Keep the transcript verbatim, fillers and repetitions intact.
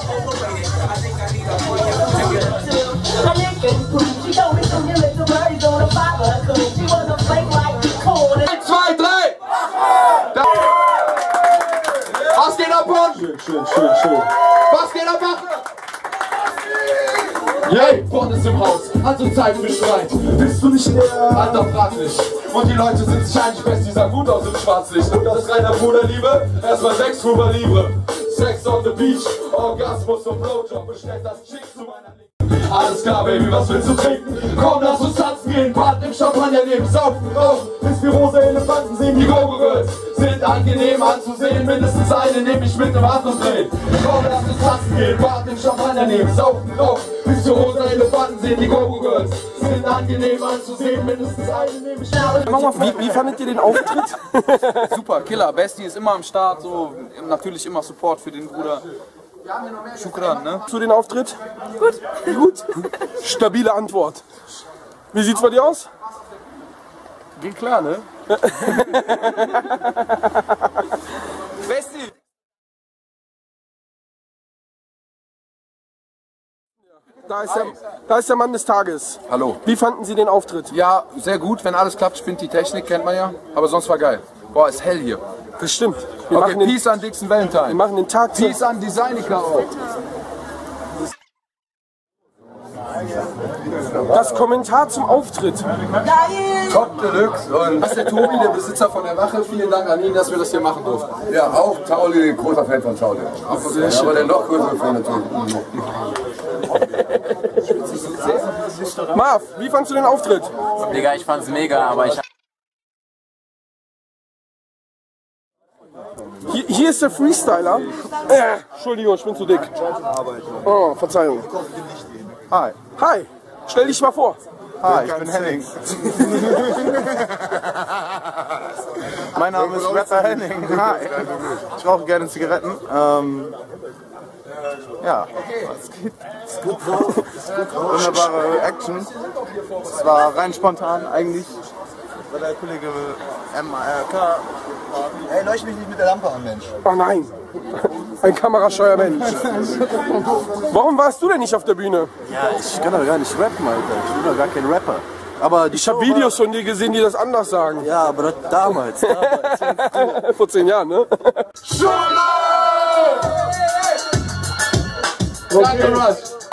Zwei, drei! Was geht ab, Mann? Schön, schön, schön, schön. Was geht ab, Mann? Yay, vorne ist im Haus, also Zeit für Streit. Bist du nicht der? Alter, frag nicht. Und die Leute sind sich eigentlich fest, die sah gut aus im Schwarzlicht. Und das reiner Bruderliebe, erstmal sechs Cuba Libre. Sex on the beach, Orgasmus und Blowjob. Bestellt das Chick zu meiner Liebe. Alles klar, Baby, was willst du trinken? Komm, lass uns tanzen gehen, Part im Champagner nehmen, saufen, rauchen, bis wir rosa Elefanten sehen. Die Go-Go-Girls sind angenehm anzusehen, mindestens eine nehme ich mit dem Hand und drehen. Komm, lass uns tanzen gehen, Part im Champagner nehmen, saufen, rauchen, bis wir rosa Elefanten sehen. Die Go-Go-Girls sind angenehm anzusehen, mindestens eine nehme ich mit. Wie, wie fandet ihr den Auftritt? Super, Killer, Besti ist immer am Start, so natürlich immer Support für den Bruder. Shukran, ne? Zu den Auftritt? Gut. Gut? Stabile Antwort. Wie sieht's bei dir aus? Geht klar, ne? Besti! Da ist, der, da ist der Mann des Tages. Hallo. Wie fanden Sie den Auftritt? Ja, sehr gut, wenn alles klappt, spinnt die Technik, kennt man ja. Aber sonst war geil. Boah, ist hell hier. Das stimmt. Wir Okay, machen den, Peace an Dixon Valentine. wir machen den Tag zu. Peace an Designica auch. Das Kommentar zum Auftritt. Top Deluxe und Das ist der Tobi, der Besitzer von der Wache. Vielen Dank an ihn, dass wir das hier machen durften. ja, auch Tauli, großer Fan von Tauli. Ja, aber der noch größere Fan natürlich. Marv, wie fandst du den Auftritt? Digga, ich fand's mega, aber ich Hier, hier ist der Freestyler. Äh, Entschuldigung, ich bin zu dick. Oh, Verzeihung. Hi. Hi, stell dich mal vor. Hi, ich bin Henning. Mein Name ist Rapper Henning. Hi. Ich rauche gerne Zigaretten. Ähm, ja, es geht. Es geht so. Wunderbare Action. Es war rein spontan eigentlich. Weil der Kollege M R K. Ey, leuchte mich nicht mit der Lampe an, Mensch. Oh nein, ein kamerascheuer Mensch. Warum warst du denn nicht auf der Bühne? Ja, ich kann doch gar nicht rappen, Alter. Ich bin doch gar kein Rapper. Aber die Ich habe Videos von dir gesehen, die das anders sagen. Ja, aber das damals. damals. Vor zehn Jahren, ne? Danke, Rush.